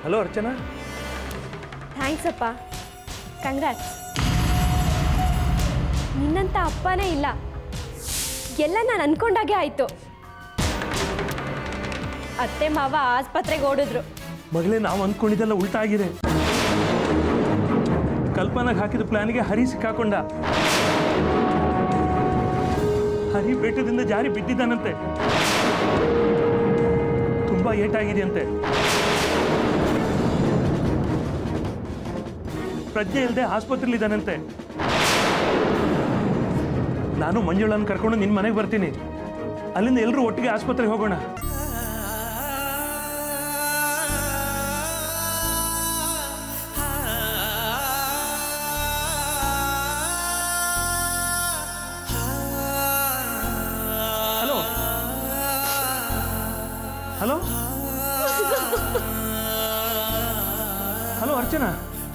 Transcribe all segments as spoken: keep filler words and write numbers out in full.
Hello Archana. Thanks ಅಪ್ಪ, congrats. ನಿನ್ನಂತ ಅಪ್ಪನೇ ಇಲ್ಲ, ಎಲ್ಲ ನಾನು ಅನ್ಕೊಂಡಾಗೆ ಆಯ್ತು. ಅತ್ತೆ ಮಾವ ಆಸ್ಪತ್ರೆಗೆ ಓಡಿದ್ರು. ಮಗಳೇ, ನಾವು ಅಂದ್ಕೊಂಡಿದ್ದೆಲ್ಲ ಉಲ್ಟಾ ಆಗಿದೆ. ಕಲ್ಪನಾಗ ಹಾಕಿದ ಪ್ಲಾನ್ಗೆ ಹರಿ ಸಿಕ್ಕಾಕೊಂಡ. ಹರಿ ಬೆಟ್ಟದಿಂದ ಜಾರಿ ಬಿದ್ದಿದ್ದಾನಂತೆ, ತುಂಬಾ ಏಟಾಗಿದೆಯಂತೆ. ಪ್ರಜ್ಞೆ ಇಲ್ಲದೆ ಆಸ್ಪತ್ರೆಯಲ್ಲಿ ಇದ್ದಾನಂತೆ. ನಾನು ಮಂಜುಳನ್ನು ಕರ್ಕೊಂಡು ನಿನ್ನ ಮನೆಗೆ ಬರ್ತೀನಿ. ಅಲ್ಲಿಂದ ಎಲ್ಲರೂ ಒಟ್ಟಿಗೆ ಆಸ್ಪತ್ರೆಗೆ ಹೋಗೋಣ. Hello hello hello Archana.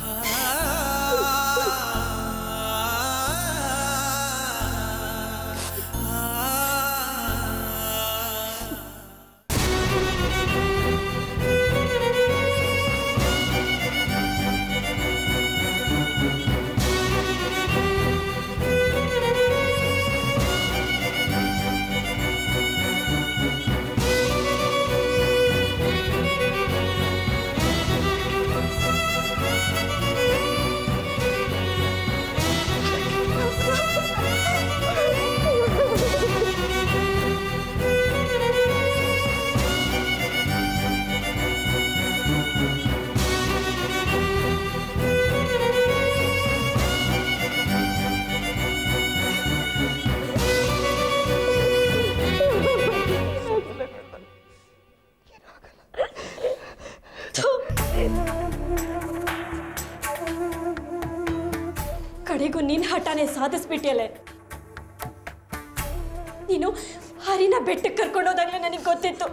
ಕಡೆಗೂ ನಿನ್ನ ಹಠಾನೆ ಸಾಧಿಸ್ಬಿಟ್ಟಿಯಲ್ಲೇ. ನೀನು ಹರಿನ ಬೆಟ್ಟಕ್ಕೆ ಕರ್ಕೊಂಡೋದಾಗಲೇ ನನಗೆ ಗೊತ್ತಿತ್ತು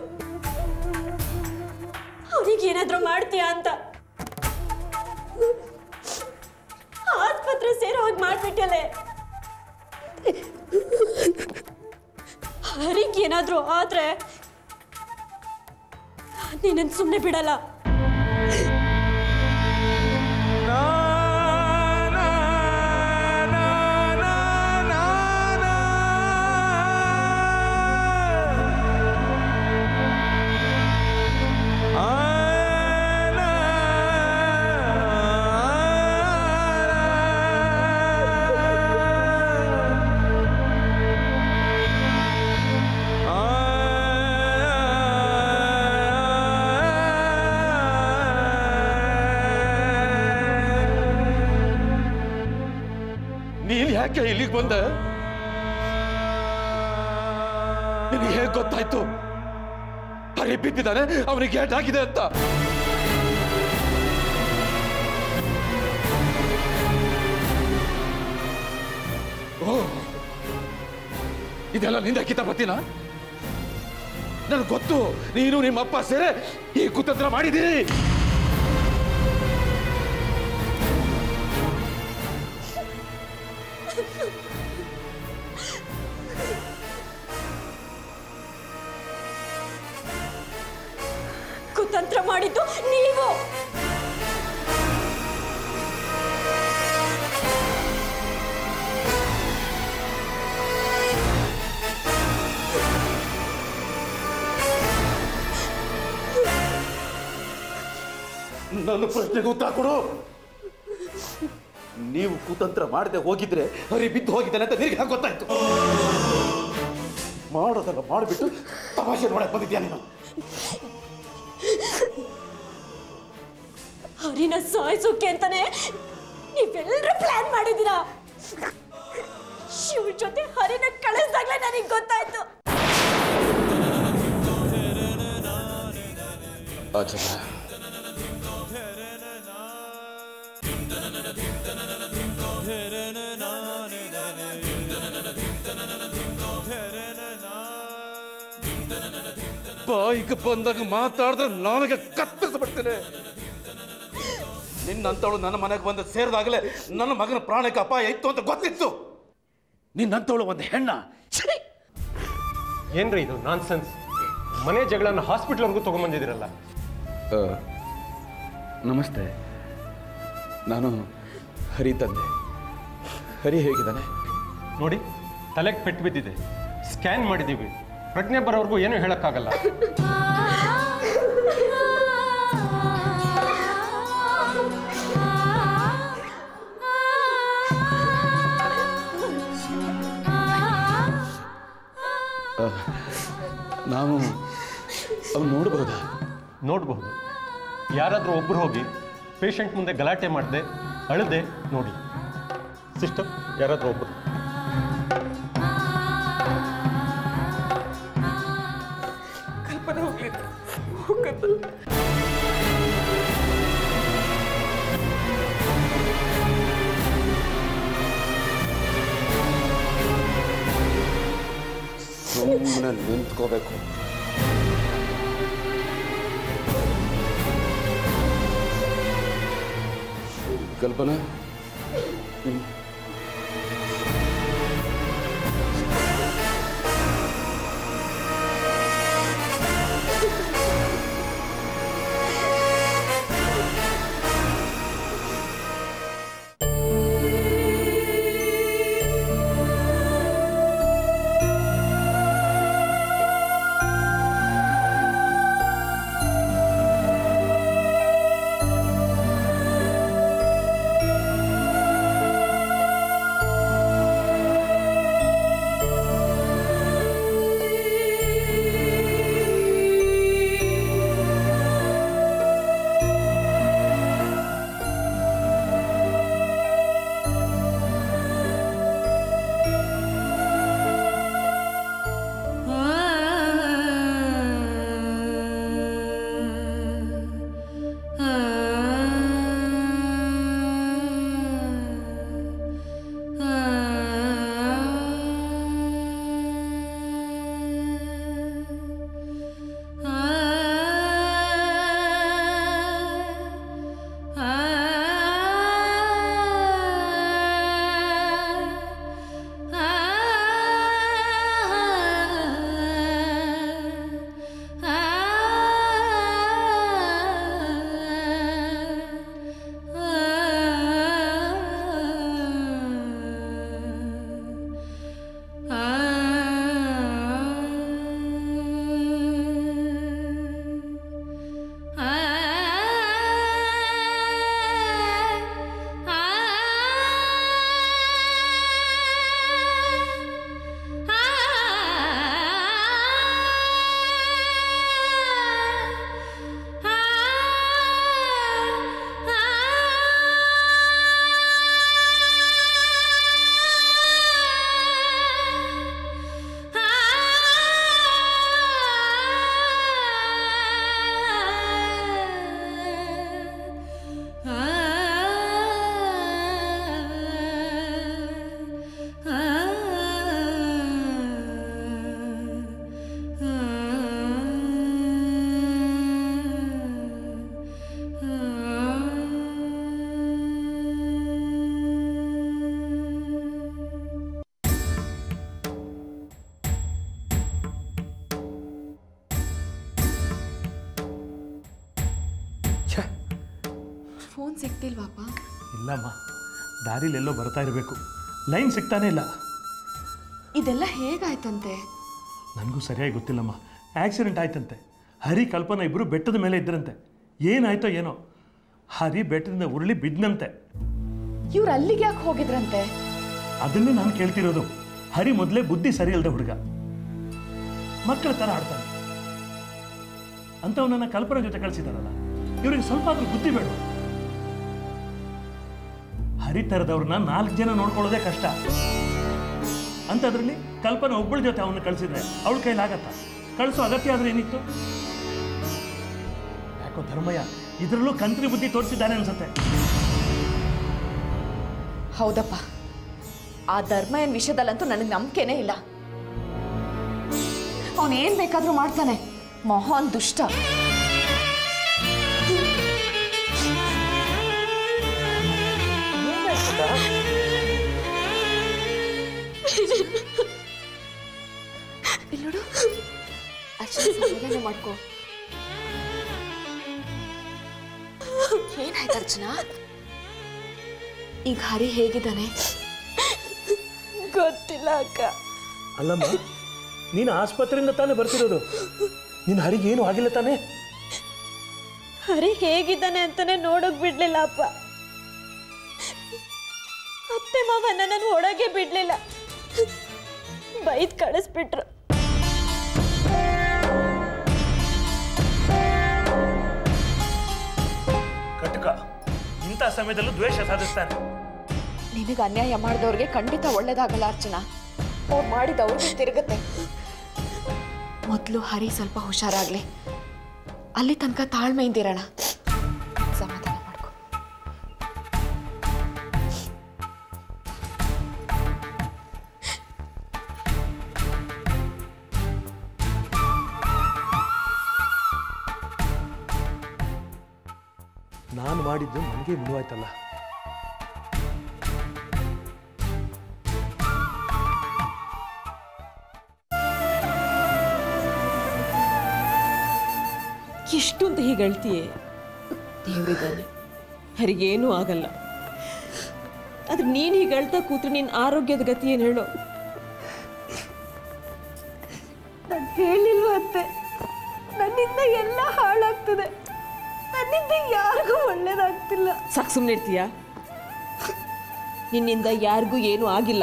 ಅವನಿಗೆ ಏನಾದರೂ ಮಾಡ್ತೀಯಾ ಅಂತ. ಆಸ್ಪತ್ರೆ ಸೇರೋ ಹಾಗೆ ಮಾಡ್ಬಿಟ್ಟಿಯಲ್ಲೇ. ಹರಿಗೆ ಏನಾದರೂ ಆದ್ರೆ ನೀನನ್ನು ಸುಮ್ಮನೆ ಬಿಡಲ್ಲ. ನೀನ್ ಯಾಕೆ ಇಲ್ಲಿಗೆ ಬಂದೆ? ನಿನಗೆ ಹೇಗೆ ಗೊತ್ತಾಯ್ತು ಹರಿ ಬಿದ್ದಿದ್ದಾನೆ, ಅವನಿಗೆ ಏಟಾಗಿದೆ ಅಂತ? ಓ, ಇದೆಲ್ಲ ನಿಂದ ಕಿತಾಪತಿನ? ನನಗೆ ಗೊತ್ತು, ನೀನು ನಿಮ್ಮಪ್ಪ ಸೇರೆ ಈ ಕುತಂತ್ರ ಮಾಡಿದ್ದೀರಿ. ಕುತಂತ್ರ ಮಾಡಿದ್ದು ನೀವು. ನನ್ನ ಪ್ರಶ್ನೆಗೆ ಉತ್ತರ ಕೊಡು. ನೀವು ಕುತಂತ್ರ ಮಾಡದೆ ಹೋಗಿದ್ರೆ ಹರಿ ಬಿದ್ದು ಹೋಗಿದ್ದಾನೆ ಅಂತ ನಿನಗೆ ಹೇಗೆ ಗೊತ್ತಾಯ್ತು? ಮಾಡೋದಲ್ಲ ಮಾಡಿಬಿಟ್ಟು ತಮಾಷೆ ನೋಡಕ್ ಬಂದಿದ್ಯಾ ನೀನು? ಹರಿನ ಸಾಯಿಸೋಕೆ ಅಂತಾನೆ ನೀವೆಲ್ಲರೂ ಪ್ಲಾನ್ ಮಾಡಿದ್ದೀರಾ. ಶಿವ ಜೊತೆ ಹರಿನ ಕಳಿಸ್ದಾಗ್ಲೇ ನನಗೆ ಗೊತ್ತಾಯ್ತು. ಬಾಯಿಗೆ ಬಂದಾಗ ಮಾತಾಡಿದ್ರೆ ನನಗೆ ಕತ್ತರಿಸ್ಬಿಡ್ತೇನೆ. ನಿನ್ನಂತವಳು ನನ್ನ ಮನೆಗೆ ಬಂದು ಸೇರಿದಾಗಲೇ ನನ್ನ ಮಗನ ಪ್ರಾಣಕ್ಕೆ ಅಪಾಯ ಇತ್ತು ಅಂತ ಗೊತ್ತಿತ್ತು. ನಿನ್ನಂತವಳು ಒಂದು ಹೆಣ್ಣ. ಏನ್ರಿ ಇದು ನಾನ್ಸೆನ್ಸ್? ಮನೆ ಜಗಳನ್ನ ಹಾಸ್ಪಿಟಲ್ವರೆಗೂ ತಗೊಂಡ್ಬಂದಿದ್ದೀರಲ್ಲ. ನಮಸ್ತೆ. ನಾನು ಹರಿ ತಂದೆ. ಹರಿ ಹೇಗಿದ್ದಾನೆ? ನೋಡಿ, ತಲೆಗೆ ಪೆಟ್ಟು ಬಿದ್ದಿದೆ. ಸ್ಕ್ಯಾನ್ ಮಾಡಿದ್ದೀವಿ. ಪ್ರಜ್ಞೆ ಬರೋವರೆಗೂ ಏನೂ ಹೇಳೋಕ್ಕಾಗಲ್ಲ. ನಾವು ಅವ್ನು ನೋಡಬಹುದಾ? ನೋಡಬಹುದು. ಯಾರಾದರೂ ಒಬ್ಬರು ಹೋಗಿ ಪೇಷಂಟ್ ಮುಂದೆ ಗಲಾಟೆ ಮಾಡದೆ ಅಳದೆ ನೋಡಿ. ಸಿಸ್ಟರ್, ಯಾರಾದರೂ ಒಬ್ಬರು. ಕಲ್ಪನೆ ಹೋಗ್ಲಿ. ಸುಮ್ಮನೆ ನಿಂತ್ಕೋಬೇಕು. ಕಲ್ಪನಾ, ಫೋನ್ ಸಿಗ್ತಿಲ್ವಾಪ? ಇಲ್ಲಮ್ಮ, ದಾರಿಲೆಲ್ಲೋ ಬರ್ತಾ ಇರಬೇಕು. ಲೈನ್ ಸಿಗ್ತಾನೆ ಇಲ್ಲ. ಇದೆಲ್ಲ ಹೇಗಾಯ್ತಂತೆ? ನನಗೂ ಸರಿಯಾಗಿ ಗೊತ್ತಿಲ್ಲಮ್ಮ. ಆಕ್ಸಿಡೆಂಟ್ ಆಯ್ತಂತೆ. ಹರಿ, ಕಲ್ಪನಾ ಇಬ್ಬರು ಬೆಟ್ಟದ ಮೇಲೆ ಇದ್ರಂತೆ. ಏನಾಯ್ತೋ ಏನೋ, ಹರಿ ಬೆಟ್ಟದಿಂದ ಉರುಳಿ ಬಿದ್ದಂತೆ. ಇವ್ರು ಅಲ್ಲಿಗೆ ಯಾಕೆ ಹೋಗಿದ್ರಂತೆ? ಅದನ್ನೇ ನಾನು ಕೇಳ್ತಿರೋದು. ಹರಿ ಮೊದಲೇ ಬುದ್ಧಿ ಸರಿ ಇಲ್ಲದ ಹುಡುಗ, ಮಕ್ಕಳ ಥರ ಆಡ್ತಾನೆ. ಅಂಥವನ್ನ ಕಲ್ಪನಾ ಜೊತೆ ಕಳಿಸಿದಾರಲ್ಲ, ಇವ್ರಿಗೆ ಸ್ವಲ್ಪ ಆದ್ರೂ ಬುದ್ಧಿ ಬೇಡ. ಹರಿ ಥರದವ್ರನ್ನ ನಾಲ್ಕು ಜನ ನೋಡ್ಕೊಳ್ಳೋದೇ ಕಷ್ಟ. ಅಂಥದ್ರಲ್ಲಿ ಕಲ್ಪನಾ ಒಬ್ಬಳ ಜೊತೆ ಅವನ್ನ ಕಳಿಸಿದ್ರೆ ಅವಳ ಕೈಲಾಗತ್ತ? ಕಳಿಸೋ ಅಗತ್ಯ ಆದ್ರೆ ಏನಿತ್ತು? ಯಾಕೋ ಧರ್ಮಯ್ಯ ಇದರಲ್ಲೂ ಕಂತ್ರಿ ಬುದ್ಧಿ ತೋರಿಸಿದ್ದಾನೆ ಅನ್ಸುತ್ತೆ. ಹೌದಪ್ಪ, ಆ ಧರ್ಮಯನ್ ವಿಷಯದಲ್ಲಂತೂ ನನಗೆ ನಂಬಿಕೆನೇ ಇಲ್ಲ. ಅವನೇನ್ ಬೇಕಾದ್ರೂ ಮಾಡ್ತಾನೆ. ಮಹಾನ್ ದುಷ್ಟ. ಇಲ್ಲೋಡು, ಅಷ್ಟೇ ಸಮಾಧಾನ ಮಾಡ್ಕೋ. ಏನಾಯ್ತು ಅರ್ಚನಾ? ಈಗ ಹರಿ ಹೇಗಿದ್ದಾನೆ? ಗೊತ್ತಿಲ್ಲ ಅಕ್ಕ. ಅಲ್ಲಮ್ಮ, ನೀನು ಆಸ್ಪತ್ರೆಯಿಂದ ತಾನೇ ಬರ್ತಿರೋದು. ನಿನ್ನ ಹರಿಗೆ ಏನು ಆಗಿಲ್ಲ ತಾನೇ? ಹರಿ ಹೇಗಿದ್ದಾನೆ ಅಂತಾನೆ ನೋಡೋಕ್ ಬಿಡ್ಲಿಲ್ಲ ಅಪ್ಪ. ಅತ್ತೆ ಮಾವ ನನ್ನನ್ನು ಒಳಗೆ ಬಿಡ್ಲಿಲ್ಲ, ಬೈದ್ ಕಳಿಸ್ಬಿಟ್ರು. ಕಟಕ ಇಂಥ ಸಮಯದಲ್ಲೂ ದ್ವೇಷ ಸಾಧಿಸ್ತಾನೆ. ನಿನಗೆ ಅನ್ಯಾಯ ಮಾಡಿದವ್ರಿಗೆ ಖಂಡಿತ ಒಳ್ಳೇದಾಗಲ್ಲ ಅರ್ಚನಾ. ಅವ್ರು ಮಾಡಿದವ್ರಿಗೆ ತಿರುಗುತ್ತೆ. ಮೊದಲು ಹರಿ ಸ್ವಲ್ಪ ಹುಷಾರಾಗ್ಲಿ, ಅಲ್ಲಿ ತನಕ ತಾಳ್ಮೆಯಿಂದಿರೋಣ. ಸಮಾಧಾನ ಮಾಡ್ಕೊ. ನಾನು ಮಾಡಿದ್ದು ನನಗೆ ಮುಳುವಾಯ್ತಲ್ಲ. ಎಷ್ಟು ಅಂತ ಹೀಗೆ ಹೇಳ್ತೀಯೇ? ದೇವರಿದ್ದಾನೆ, ಹರಿಗೇನೂ ಆಗಲ್ಲ. ಆದ್ರೆ ನೀನು ಹೀಗೆ ಹೇಳ್ತಾ ಕೂತ್ರೆ ನಿನ್ನ ಆರೋಗ್ಯದ ಗತಿ ಏನು ಹೇಳೋ? ನಾನು ಹೇಳಿಲ್ವ ಅತ್ತೆ, ನನ್ನಿಂದ ಎಲ್ಲ ಹಾಳಾಗ್ತದೆ, ನನ್ನಿಂದ ಯಾರಿಗೂ ಒಳ್ಳೇದಾಗ್ತಿಲ್ಲ. ಸಾಕು, ಸುಮ್ಮನೆ ಇರ್ತೀಯಾ? ನಿನ್ನಿಂದ ಯಾರಿಗೂ ಏನೂ ಆಗಿಲ್ಲ.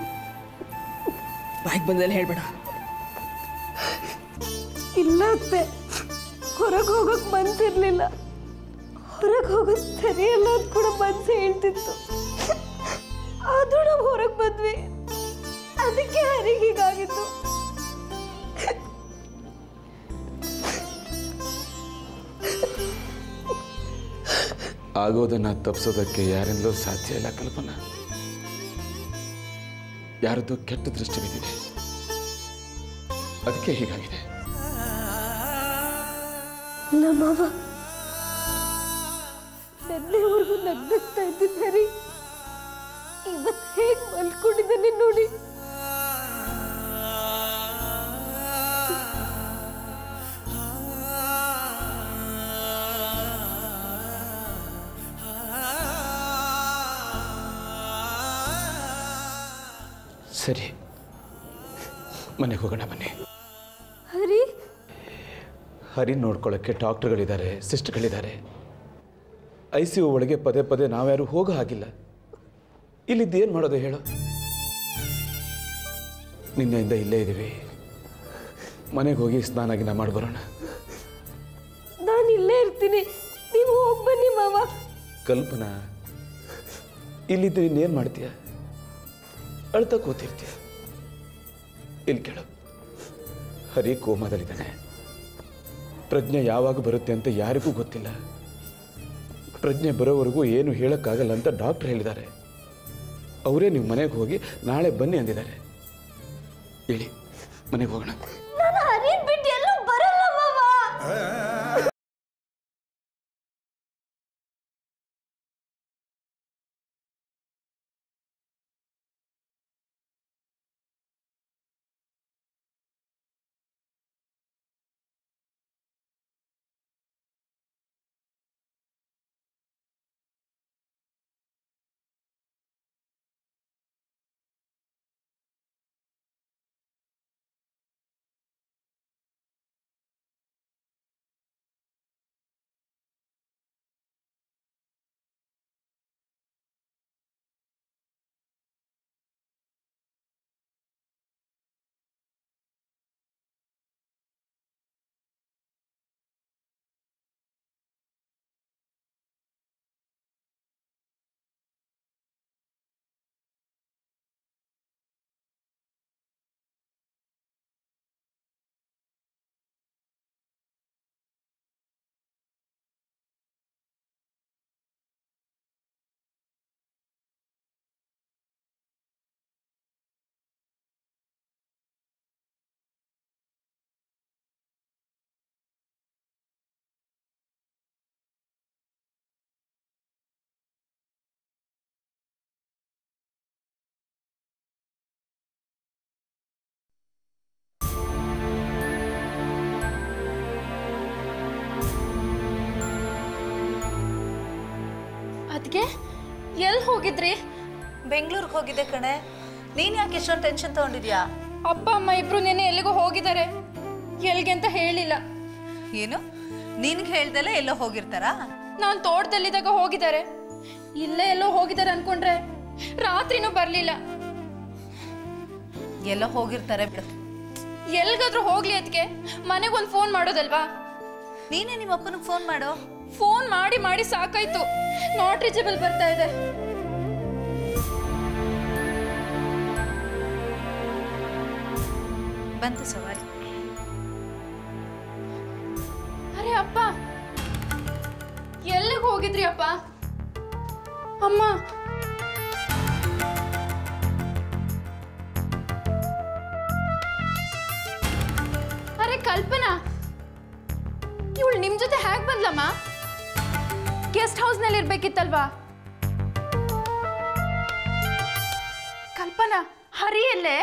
ಬಾಯಿಗೆ ಬಂದಲ್ಲಿ ಹೇಳ್ಬೇಡ. ಇಲ್ಲ ಅತ್ತೆ, ಹೊರಗೆ ಹೋಗೋಕೆ ಮನ್ಸಿರ್ಲಿಲ್ಲ. ಹೊರಗೆ ಹೋಗೋದು ಸರಿಯಲ್ಲ ಅಂತ ಕೂಡ ಮನ್ಸು ಹೇಳ್ತಿತ್ತು. ಆದ್ರೂ ನಾವು ಹೊರಗೆ ಬಂದ್ವಿ, ಅದಕ್ಕೆ ಹರಿಗೆ ಹೀಗಾಗಿತ್ತು. ಆಗೋದನ್ನ ತಪ್ಪಿಸೋದಕ್ಕೆ ಯಾರಿಂದಲೂ ಸಾಧ್ಯ ಇಲ್ಲ ಕಲ್ಪನಾ. ಯಾರದ್ದು ಕೆಟ್ಟ ದೃಷ್ಟಿ ಬಿದ್ದಿದೆ, ಅದಕ್ಕೆ ಹೀಗಾಗಿದೆ. ನಮ್ಮವ ನೆನ್ನೆವರೆಗೂ ನಗ್ನಗ್ತಾ ಇದ್ದಿದ್ದ ಹರಿ ಇವತ್ತು ಹೇಗೆ ಮಲ್ಕೊಂಡಿದ್ದಾನೆ ನೋಡಿ. ಸರಿ, ಮನೆಗೆ ಹೋಗೋಣ. ಬನ್ನಿ. ಹರಿ ಹರಿ ನೋಡ್ಕೊಳ್ಳೋಕ್ಕೆ ಡಾಕ್ಟರ್ಗಳಿದ್ದಾರೆ, ಸಿಸ್ಟರ್ಗಳಿದ್ದಾರೆ. ಐ ಸಿ ಯು ಒಳಗೆ ಪದೇ ಪದೇ ನಾವ್ಯಾರು ಹೋಗೋ ಹಾಗಿಲ್ಲ. ಇಲ್ಲಿದ್ದು ಏನು ಮಾಡೋದು ಹೇಳು? ನಿನ್ನೆಯಿಂದ ಇಲ್ಲೇ ಇದ್ದೀವಿ. ಮನೆಗೆ ಹೋಗಿ ಸ್ನಾನ ಗಿನ ಮಾಡಿ ಬರೋಣ. ನಾನು ಇಲ್ಲೇ ಇರ್ತೀನಿ, ನೀವು ಹೋಗಿ ಬನ್ನಿ ಮಾವ. ಕಲ್ಪನಾ, ಇಲ್ಲಿದ್ದು ಇನ್ನೇನು ಮಾಡ್ತೀಯ? ಅಳ್ತಾ ಕೂತಿರ್ತೀಯ. ಇಲ್ಲಿ ಕೇಳು, ಹರಿ ಕೋಮಾದಲ್ಲಿದ್ದಾನೆ. ಪ್ರಜ್ಞೆ ಯಾವಾಗ ಬರುತ್ತೆ ಅಂತ ಯಾರಿಗೂ ಗೊತ್ತಿಲ್ಲ. ಪ್ರಜ್ಞೆ ಬರೋವರೆಗೂ ಏನು ಹೇಳೋಕ್ಕಾಗಲ್ಲ ಅಂತ ಡಾಕ್ಟರ್ ಹೇಳಿದ್ದಾರೆ. ಅವರೇ ನೀವು ಮನೆಗೆ ಹೋಗಿ ನಾಳೆ ಬನ್ನಿ ಅಂದಿದ್ದಾರೆ. ಹೇಳಿ, ಮನೆಗೆ ಹೋಗೋಣ. ನಾನು ಹರಿನ್ ಬಿಟ್ಟು ಎಲ್ಲೂ ಬರಲ್ಲ ಮಾವ. ಎಲ್ಲಿ ಹೋಗಿದ್ರಿ? ಬೆಂಗಳೂರಿಗೆ ಹೋಗಿದ್ದೆ ಕಣೆ. ನೀನ್ ಯಾಕೆ ಇಷ್ಟೊಂದು ಟೆನ್ಷನ್ ತಗೊಂಡಿದ್ಯಾ? ಅಪ್ಪ ಅಮ್ಮ ಇಬ್ರು ನೆನೆ ಎಲ್ಲಿಗೋ ಹೋಗಿದ್ದಾರೆ. ಎಲ್ಗೆ ಅಂತ ಹೇಳಿಲ್ಲ. ಏನು ನಿನ್ಗೆ ಹೇಳ್ದಲ್ಲ ಎಲ್ಲೋ ಹೋಗಿರ್ತಾರಾ? ನಾನು ತೋಟದಲ್ಲಿದ್ದಾಗ ಹೋಗಿದ್ದಾರೆ. ಇಲ್ಲೇ ಎಲ್ಲೋ ಹೋಗಿದ್ದಾರೆ ಅನ್ಕೊಂಡ್ರೆ ರಾತ್ರಿನೂ ಬರ್ಲಿಲ್ಲ. ಎಲ್ಲೋ ಹೋಗಿರ್ತಾರೆ ಬಿಡು. ಎಲ್ಗಾದ್ರೂ ಹೋಗ್ಲಿ ಅದಕ್ಕೆ ಮನೆಗೊಂದು ಫೋನ್ ಮಾಡೋದಲ್ವಾ? ನೀನೇ ನಿಮ್ಮ ಅಪ್ಪನಿಗೆ ಫೋನ್ ಮಾಡು. ಫೋನ್ ಮಾಡಿ ಮಾಡಿ ಸಾಕಾಯ್ತು. ನಾಟ್ ರೀಚಬಲ್ ಬರ್ತಾ ಇದೆ. ಬಂತು ಸವಾರಿ. ಅರೆ ಅಪ್ಪ, ಎಲ್ಲಿಗೆ ಹೋಗಿದ್ರಿ ಅಪ್ಪ? ಅಮ್ಮ, ಅರೆ ಕಲ್ಪನಾ, ಇವಳು ನಿಮ್ ಜೊತೆ ಹೇಗ್ ಬಂದ್ಲಮ್ಮ? ಗೆಸ್ಟ್ ಹೌಸ್ ನಲ್ಲಿ ಇರ್ಬೇಕಿತ್ತಲ್ವಾ? ಕಲ್ಪನಾ, ಹರಿ ಎಲ್ಲೇ?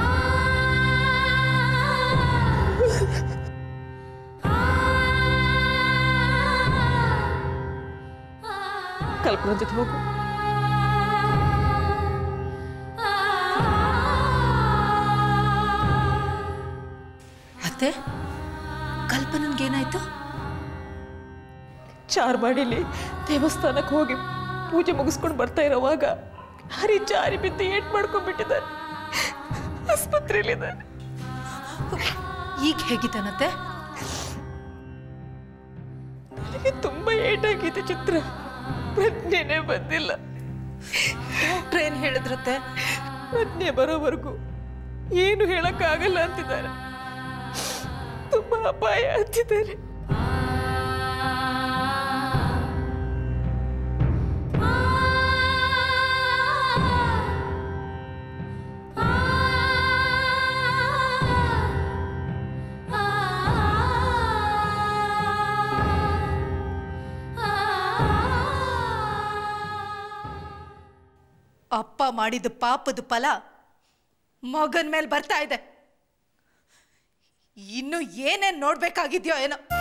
ಕಲ್ಪನಾ ಜೊತೆ ಹೋಗು. ಅತ್ತೆ, ಕಲ್ಪನನ್ಗೇನಾಯ್ತು? ಚಾರ್ಮಾಡಿಲಿ ದೇವಸ್ಥಾನಕ್ಕೆ ಹೋಗಿ ಪೂಜೆ ಮುಗಿಸ್ಕೊಂಡು ಬರ್ತಾ ಇರೋವಾಗ ಹರಿ ಜಾರಿ ಬಿದ್ದು ಏಟ್ ಮಾಡ್ಕೊಂಡ್ಬಿಟ್ಟಿದ್ದಾರೆ. ಆಸ್ಪತ್ರೆಯಲ್ಲಿದ್ದಾರೆ. ಈಗ ಹೇಗಿದ್ದಾನತ್ತೆ? ನನಗೆ ತುಂಬಾ ಏಟಾಗಿದೆ ಚಿತ್ರ. ಪ್ರಜ್ಞೆನೇ ಬಂದಿಲ್ಲ. ಡಾಕ್ಟ್ರ್ ಏನ್ ಹೇಳಿದ್ರತ್ತೆ? ಪ್ರಜ್ಞೆ ಬರೋವರೆಗೂ ಏನು ಹೇಳಕ್ಕಾಗಲ್ಲ ಅಂತಿದ್ದಾರೆ. ತುಂಬಾ ಅಪಾಯ ಅಂತಿದ್ದಾರೆ. ಅಪ್ಪ ಮಾಡಿದ ಪಾಪದ ಫಲ ಮಗನ ಮೇಲೆ ಬರ್ತಾ ಇದೆ. ಇನ್ನು ಏನೇನ್ ನೋಡ್ಬೇಕಾಗಿದ್ಯೋ ಏನೋ.